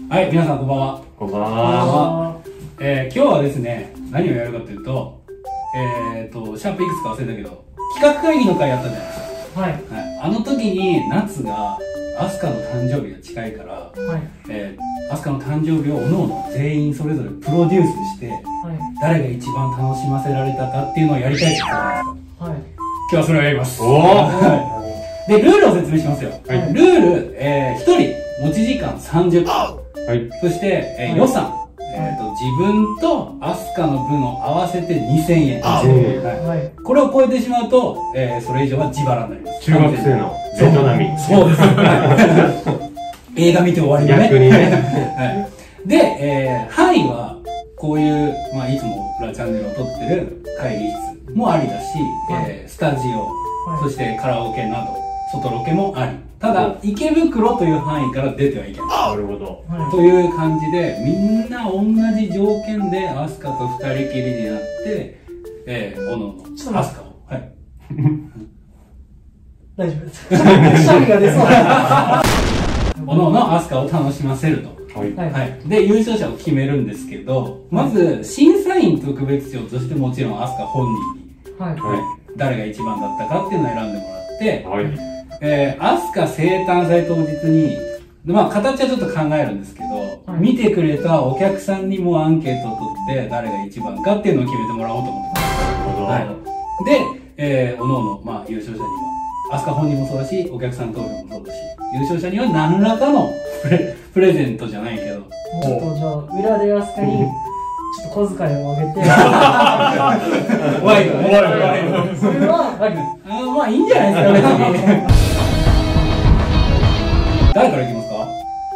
はい、皆さんこんばんは。 こんばんは。 今日はですね、何をやるかというと、シャープいくつか忘れたけど、企画会議の会やったじゃないですか。はい。はい、あの時に、夏が、アスカの誕生日が近いから、はい、アスカの誕生日をおのおの全員それぞれプロデュースして、はい、誰が一番楽しませられたかっていうのをやりたいって言ったじゃないですか。はい。今日はそれをやります。で、ルールを説明しますよ。はい、ルール、1人持ち時間30分。はい、そして、予算、自分とアスカの分を合わせて2000円。はい、これを超えてしまうと、それ以上は自腹になります。 中学生のベトナミ。 そうです。映画見て終わりのね。 逆にね。 はい、で、範囲は、こういう、まあ、いつも裏チャンネルを撮ってる会議室もありだし、スタジオ、そしてカラオケなど、外ロケもあり。ただ、池袋という範囲から出てはいけない。 なるほど。 という感じで、みんな同じ条件でアスカと二人きりになって、おのおの、アスカを。はい。 大丈夫です。くしゃみが出そうだ。 おのおのアスカを楽しませると。はい。はい。で、優勝者を決めるんですけど、まず、審査員特別賞としてもちろんアスカ本人に、はい。誰が一番だったかっていうのを選んでもらって、はい。アスカ生誕祭当日に、まあ形はちょっと考えるんですけど、はい、見てくれたお客さんにもアンケートを取って、誰が一番かっていうのを決めてもらおうと思ってます。なるほど。はい。で、おのおの、まあ優勝者には、アスカ本人もそうだし、お客さん投票もそうだし、優勝者には何らかのプレゼントじゃないけど。 ちょっとじゃあ、裏でアスカに、ちょっと小遣いをあげて。 怖いよね。 それは、 まあいいんじゃないですか、別に。誰からいきますか？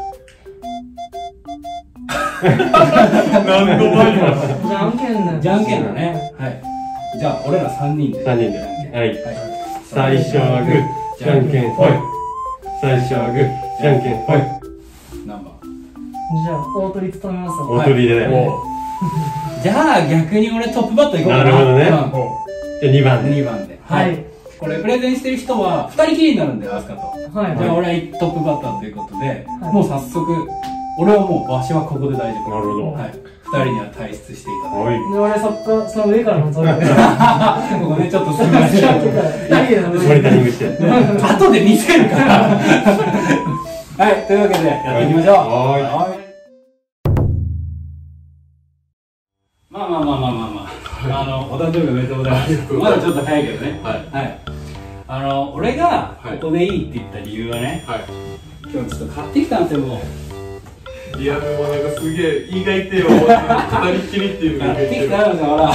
何度もあります。 じゃんけんだ。 じゃんけんだね。はい。じゃあ、俺ら3人で。 3人で。はい。最初はグー、じゃんけんほい。最初はグー、じゃんけんほい。 何番？ じゃあ、大取り務めますよ。 大取りでね。 じゃあ、逆に俺トップバッターいこうかな。 なるほどね。じゃあ2番で。 2番で。はい。これプレゼンしてる人は2人きりになるんだよ、アスカと。はい。じゃあ俺はトップバッターということで、もう早速、俺はもう場所はここで大丈夫。 なるほど。 はい。2人には退出していただいて。 で、俺その上からも撮る。 ここね、ちょっとすみません。 2人でモニタリングして。 後で見せるから。はい、というわけでやっていきましょう。はい。まあ、お誕生日おめでとうございます。まだちょっと早いけどね。はい。俺がここでいいって言った理由はね、今日ちょっと買ってきたんですよ、もう。 いや、でもなんかすげえ、意外てよ、二人きりっていうのが買ってきたんですよ、ほら。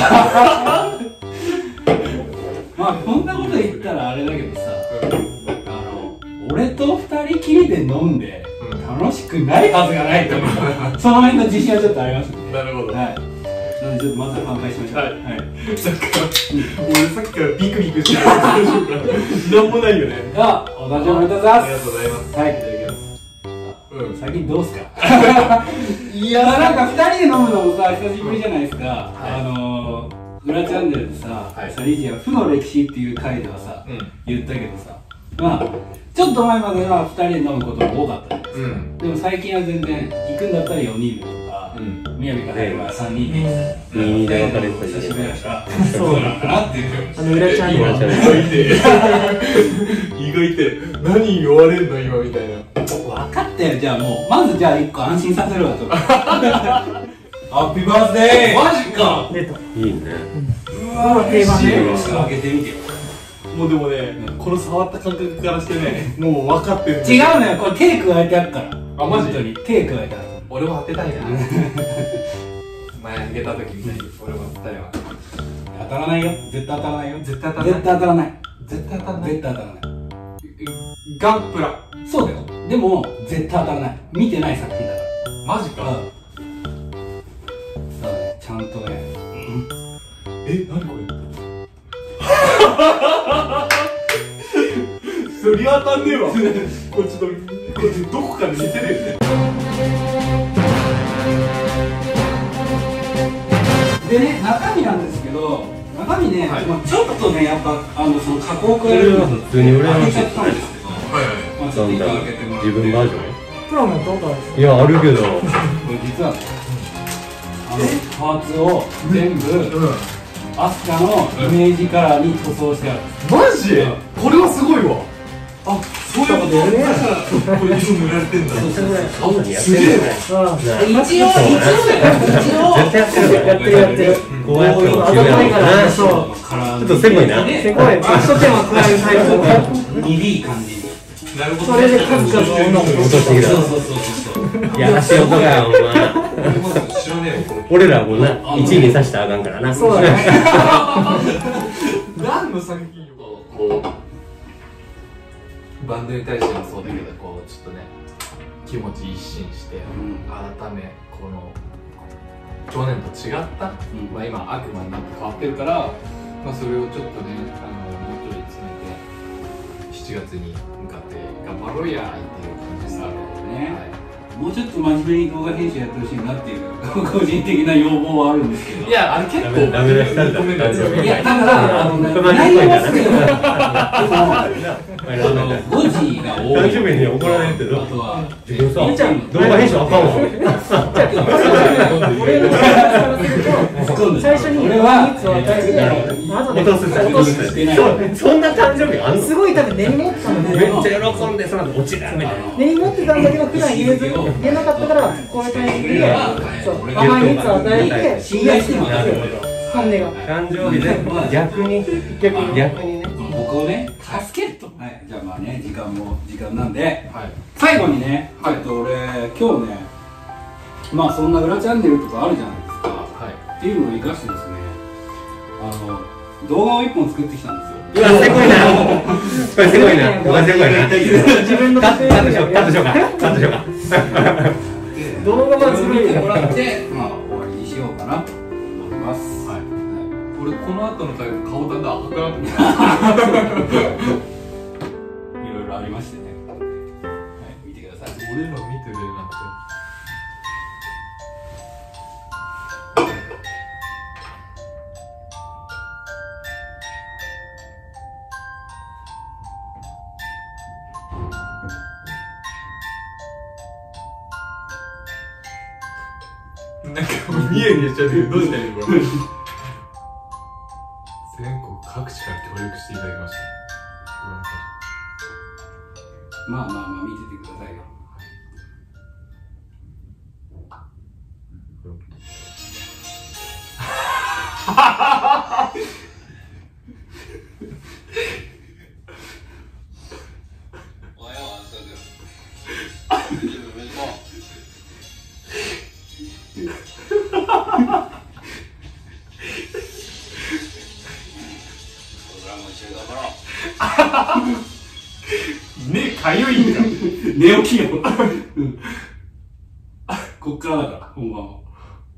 まあ、こんなこと言ったらあれだけどさ、俺と二人きりで飲んで、楽しくないはずがないと思う。その辺の自信はちょっとありますね。 なるほど。 はい。なのでちょっとまずは乾杯しましょう。はい。 俺さっきからビクビクしてる。大丈夫かな。なんもないよね。 あ、お誕生日おめでとうございます。 ありがとうございます。 はい、いただきます。最近どうすか？ いや、 なんか二人で飲むのもさ、久しぶりじゃないですか。裏チャンネルでさ、サリジア負の歴史っていう回ではさ、言ったけどさ、まあ、ちょっと前までは二人で飲むことが多かったじゃないですか。でも最近は全然、行くんだったら4人でとか、みやびが入れば3人で。 2で分かれてた久しぶりだから、そうなのかなっていう。 裏チャンネル。 意外て、何言われんの今みたいな。 分かったよ、じゃあもう、まずじゃあ1個安心させるわと。ハッピーバースデー。マジか。 出た。 いいね。 うわー、定番ね。開けてみてよ。 もうでもね、この触った感覚からしてね、もう分かってる。 違うのよ、これ手加えてあるから。 あ、マジ？ 本当に手加えてある。 俺も当てたいな。前開けた時みたいに俺も当てたいわ。 当たらないよ、絶対当たらないよ。 絶対当たらない。 絶対当たらない。 絶対当たらない。 絶対当たらない。 ガンプラ。 そうだよ。でも絶対当たらない。見てない作品だから。 マジか。 だからね、ちゃんとね。 何これ。そりゃ当たんねえわ。これちょっとどこかで見せれるね。 でね、中身なんですけど、中身ね、ちょっとね、やっぱその加工を加えるのが普通に売れま開けちすゃったんですけど、まあちょっと一回開けてもらって、 自分バージョン。 プラモやったことあるんですか？ いや、あるけど。 これ実はね、パーツを全部アスカのイメージカラーに塗装してあるんです。 マジ？これはすごいわ。あ、そういうことだからこれ色塗られてんだ。 すげえ。 一応やってる。 こうやってあざといからそう。 ちょっとせこいな。 せこい。一手間加えるタイプの。 鈍い感じに。 なるほど。 それで数々の女の子落としてきた。いやらしい男だよ、お前。 知らねえよ。 俺らもな、1位にさしたらあかんからな。 そうだね。 何の作品よ。こうバンドに対してもそうだけど、こうちょっとね気持ち一新して改めこの去年と違った、まあ今悪魔になって変わってるから、まあそれをちょっとねもうちょい詰めて7月に向かって頑張ろうやっていう感じですね。はいもうちょっと真面目に動画編集やってほしいなっていう個人的な要望はあるんですけど。 いや、あれ結構ダメ出しされた。 いや、だから内容は好きだ。でも誤字が多い。 誕生日に怒られるけど。 あとは自分さ、動画編集あかんわ。 最初に俺は蜜を与えて、後で落とす。そんな誕生日あんの？ すごい多分根に持ってたんで。 めっちゃ喜んで、その後落ちるみたいな。 根に持ってたんだけど普段言えなかったからこういうタイミングで甘い蜜を与えて信頼してもらう。 本音が誕生日で逆にね。 僕をね助けると。はい、じゃあまあね時間なんで最後にね、俺今日ねまあそんな裏チャンネルとかあるじゃないですか。っていうのを生かしてですね動画を1本作ってきたんですよ。 うわ、せこいな。これせこいな。これせこいな。 自分のカットしようか。 動画は作見るてもらってまあ終わりにしようかなと思います。 俺この後のタイプ顔だんだん赤くなってきた。 いろいろありましてね。見てください。 俺の見てるなんて。なんかニヤニヤしちゃうけどどうしたらいいのこれ。全国各地から協力していただきました。 まあ見ててくださいよ。おはよう、あすか君。おめでとう。 目かゆいんか。 寝起きよ。こっからだから本番は。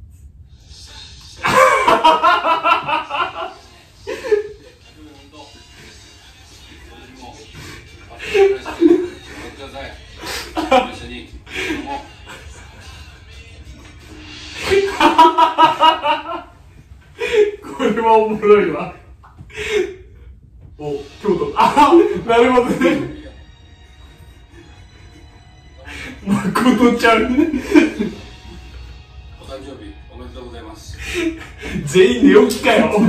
これはおもろいわ。お、京都。あ、なるほどね。誠ちゃん。 お誕生日おめでとうございます。 全員寝起きかよ。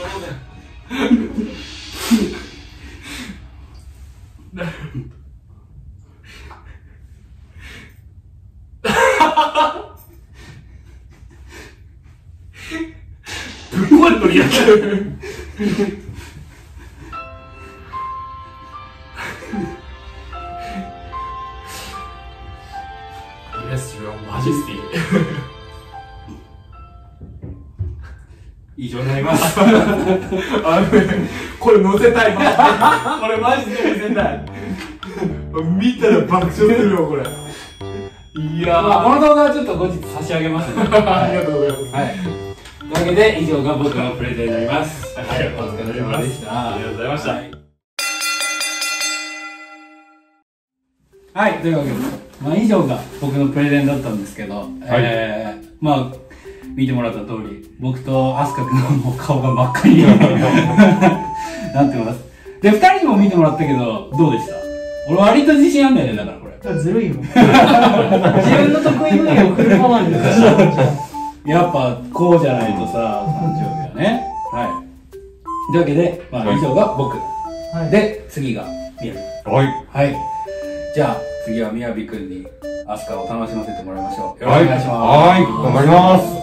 ぶっ壊れとるやつ。Yes, your majesty. 以上になります。 これ載せたい。これマジで載せたい。見たら爆笑するよこれ。いやー、 この動画はちょっと後日差し上げますので。 ありがとうございます。 はい。というわけで以上が僕のプレゼンになります。はい、お疲れ様でした。 ありがとうございました。 はい、というわけで、まあ以上が僕のプレゼンだったんですけど、まあ見てもらった通り、僕とアスカ君のもう顔が真っ赤になってます。で、2人にも見てもらったけど、どうでした？俺割と自信あんだよね、だからこれ。 ずるいよ。自分の得意分野をフルパワーに出しやっぱこうじゃないとさ、誕生日はね。はい。というわけで、まあ以上が僕。で、次がみやび。 はい。 はい。じゃあ、次はみやびくんにアスカを楽しませてもらいましょう。よろしくお願いします。 はい。頑張ります。